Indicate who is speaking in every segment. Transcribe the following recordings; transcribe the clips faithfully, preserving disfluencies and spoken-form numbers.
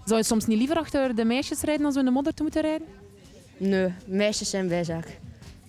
Speaker 1: Zou je soms niet liever achter de meisjes rijden als we in de modder te moeten rijden?
Speaker 2: Nee, meisjes zijn bijzaak.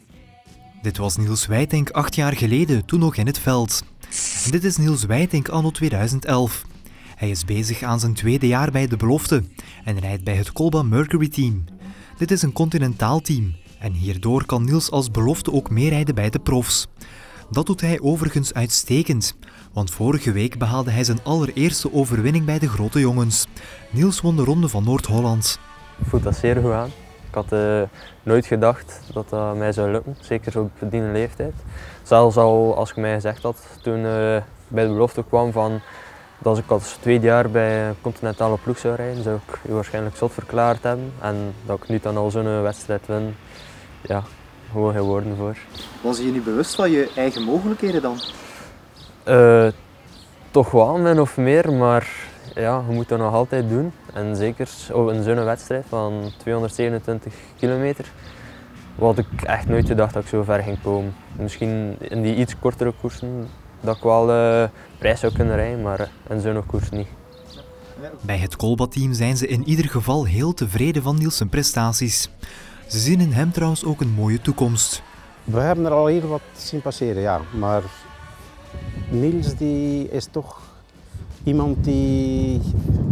Speaker 3: Dit was Niels Wijtink acht jaar geleden, toen nog in het veld. En dit is Niels Wijtink anno tweeduizend elf. Hij is bezig aan zijn tweede jaar bij de belofte en rijdt bij het Kolba Mercury team. Dit is een continentaal team en hierdoor kan Niels als belofte ook meerijden bij de profs. Dat doet hij overigens uitstekend, want vorige week behaalde hij zijn allereerste overwinning bij de grote jongens. Niels won de Ronde van Noord-Holland.
Speaker 4: Ik voel dat zeer goed aan. Ik had uh, nooit gedacht dat dat mij zou lukken, zeker op die leeftijd. Zelfs al als ik mij gezegd had toen uh, bij de belofte kwam van dat ik als tweede jaar bij een continentale ploeg zou rijden, zou ik je waarschijnlijk zot verklaard hebben. En dat ik nu dan al zo'n wedstrijd win, ja, gewoon geen woorden voor.
Speaker 5: Was je je nu bewust van je eigen mogelijkheden dan?
Speaker 4: Uh, toch wel, min of meer, maar ja, je moet dat nog altijd doen. En zeker in zo'n wedstrijd van tweehonderdzevenentwintig kilometer, had ik echt nooit gedacht dat ik zo ver ging komen. Misschien in die iets kortere koersen dat ik wel uh, prijs zou kunnen rijden, maar in zo'n koers niet.
Speaker 3: Bij het Kolba-team zijn ze in ieder geval heel tevreden van Niels' prestaties. Ze zien in hem trouwens ook een mooie toekomst.
Speaker 6: We hebben er al heel wat zien passeren, ja. Maar Niels die is toch iemand die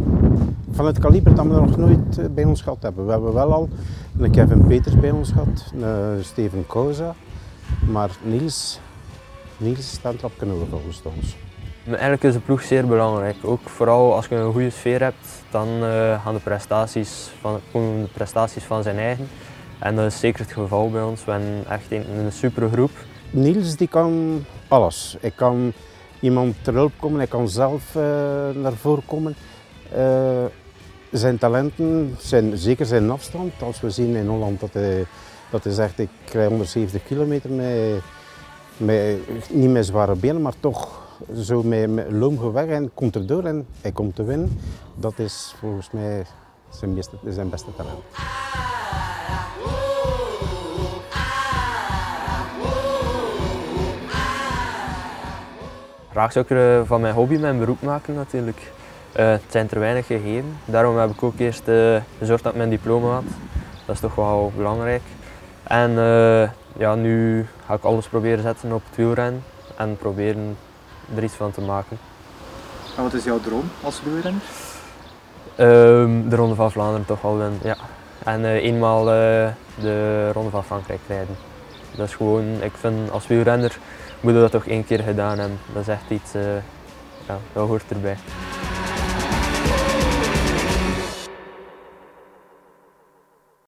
Speaker 6: van het kaliber dat we nog nooit bij ons gehad hebben. We hebben wel al een Kevin Peters bij ons gehad, een Steven Koza, maar Niels, Niels staat er op knopen volgens ons.
Speaker 4: Eigenlijk is de ploeg zeer belangrijk. Ook vooral als je een goede sfeer hebt, dan uh, gaan de prestaties van, komen de prestaties van zijn eigen. En dat is zeker het geval bij ons. We hebben echt een, een super groep.
Speaker 6: Niels die kan alles. Hij kan iemand ter hulp komen, hij kan zelf uh, naar voren komen. Uh, zijn talenten, zijn, zeker zijn afstand. Als we zien in Holland dat hij, dat hij zegt ik krijg honderdzeventig kilometer met, met, niet met zware benen, maar toch zo met, met loom weg en komt erdoor en hij komt te winnen. Dat is volgens mij zijn beste, zijn beste talent.
Speaker 4: Graag zou ik er van mijn hobby mijn beroep maken natuurlijk. Uh, het zijn er weinig gegeven. Daarom heb ik ook eerst uh, gezorgd dat ik mijn diploma had. Dat is toch wel belangrijk. En uh, ja, nu ga ik alles proberen zetten op het wielrennen en proberen er iets van te maken.
Speaker 5: En wat is jouw droom als wielrenner?
Speaker 4: Uh, de Ronde van Vlaanderen toch wel winnen, ja. En uh, eenmaal uh, de Ronde van Frankrijk rijden. Dat is gewoon, ik vind als wielrenner moet je dat toch één keer gedaan hebben. Dat is echt iets, uh, ja, dat hoort erbij.